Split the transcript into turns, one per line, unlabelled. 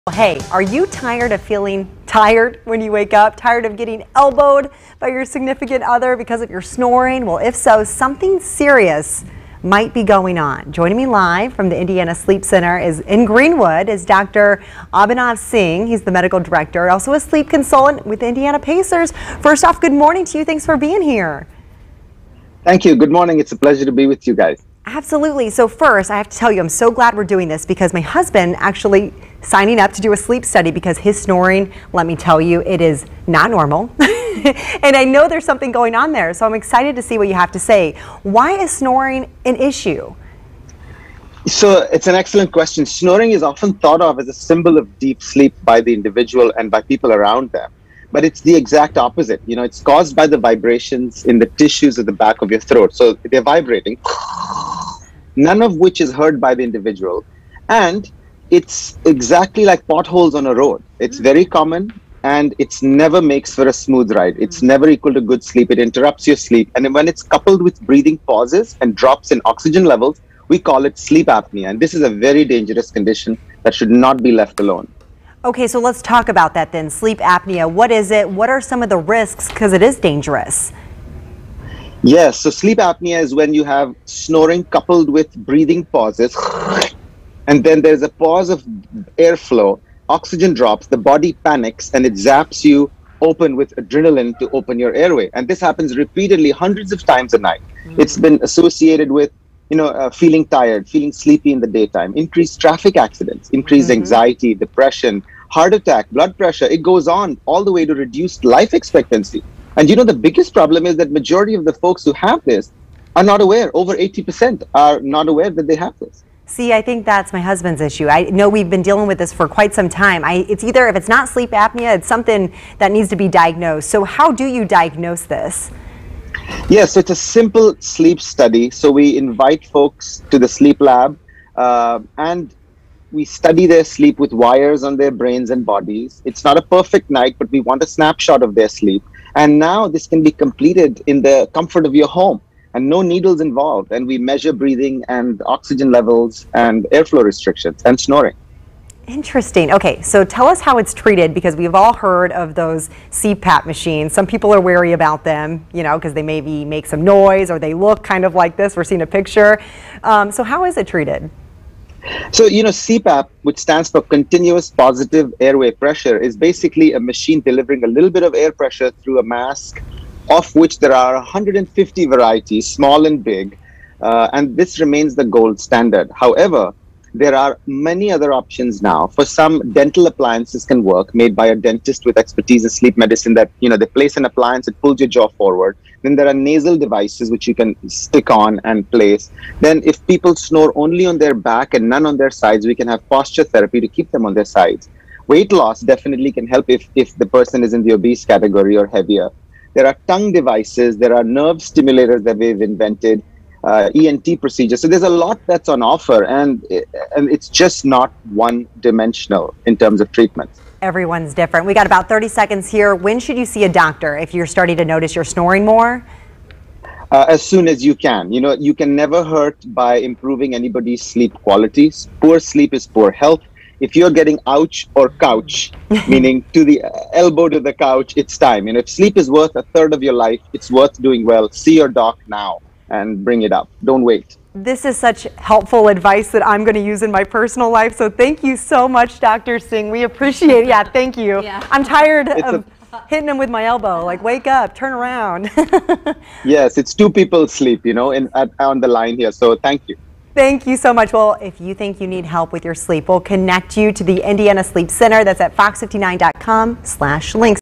Hey, are you tired of feeling tired when you wake up? Tired of getting elbowed by your significant other because of your snoring? Well, if so, something serious might be going on. Joining me live from the Indiana Sleep Center in Greenwood is Dr. Abhinav Singh. He's the medical director, also a sleep consultant with Indiana Pacers. First off, good morning to you. Thanks for being here.
Thank you. Good morning. It's a pleasure to be with you guys.
Absolutely. So first, I have to tell you, I'm so glad we're doing this because my husband actually signing up to do a sleep study because his snoring, let me tell you, it is not normal. And I know there's something going on there. So I'm excited to see what you have to say. Why is snoring an issue?
So it's an excellent question. Snoring is often thought of as a symbol of deep sleep by the individual and by people around them. But it's the exact opposite. You know, it's caused by the vibrations in the tissues at the back of your throat. So they're vibrating, none of which is heard by the individual. And it's exactly like potholes on a road. It's very common and it's never makes for a smooth ride. It's never equal to good sleep. It interrupts your sleep. And when it's coupled with breathing pauses and drops in oxygen levels, we call it sleep apnea. And this is a very dangerous condition that should not be left alone.
Okay, so let's talk about that then. Sleep apnea, what is it? What are some of the risks? Because it is dangerous.
Yes, so sleep apnea is when you have snoring coupled with breathing pauses, and then there's a pause of airflow, oxygen drops, the body panics, and it zaps you open with adrenaline to open your airway. And this happens repeatedly, hundreds of times a night. It's been associated with feeling tired, feeling sleepy in the daytime, increased traffic accidents, increased anxiety, depression, heart attack, blood pressure. It goes on all the way to reduced life expectancy. And the biggest problem is that majority of the folks who have this are not aware. Over 80% are not aware that they have this.
See, I think that's my husband's issue. I know we've been dealing with this for quite some time. It's either, if it's not sleep apnea, it's something that needs to be diagnosed. So how do you diagnose this?
Yes, it's a simple sleep study. So we invite folks to the sleep lab and we study their sleep with wires on their brains and bodies. It's not a perfect night, but we want a snapshot of their sleep. And now this can be completed in the comfort of your home and no needles involved. And we measure breathing and oxygen levels and airflow restrictions and snoring.
Interesting. Okay, so tell us how it's treated, because we've all heard of those CPAP machines. Some people are wary about them, because they maybe make some noise or they look kind of like this. We're seeing a picture. So how is it treated?
So, CPAP, which stands for continuous positive airway pressure, is basically a machine delivering a little bit of air pressure through a mask, of which there are 150 varieties, small and big, and this remains the gold standard. However, there are many other options now. For some, dental appliances can work, made by a dentist with expertise in sleep medicine that, they place an appliance, it pulls your jaw forward. Then there are nasal devices which you can stick on and place. Then if people snore only on their back and none on their sides, we can have posture therapy to keep them on their sides. Weight loss definitely can help if the person is in the obese category or heavier. There are tongue devices, there are nerve stimulators that we've invented, ENT procedures. So there's a lot that's on offer, and it's just not one-dimensional in terms of treatments.
Everyone's different. We got about 30 seconds here. When should you see a doctor if you're starting to notice you're snoring more?
As soon as you can. You can never hurt by improving anybody's sleep quality. Poor sleep is poor health. If you're getting ouch or couch, meaning to the elbow to the couch, it's time. If sleep is worth a third of your life, it's worth doing well. See your doc now and bring it up. Don't wait.
This is such helpful advice that I'm going to use in my personal life. So thank you so much, Dr. Singh. We appreciate it. Yeah, thank you. Yeah. I'm tired of hitting him with my elbow. Like, wake up, turn around.
Yes, it's two people's sleep, on the line here. So thank you.
Thank you so much. Well, if you think you need help with your sleep, we'll connect you to the Indiana Sleep Center. That's at fox59.com/links.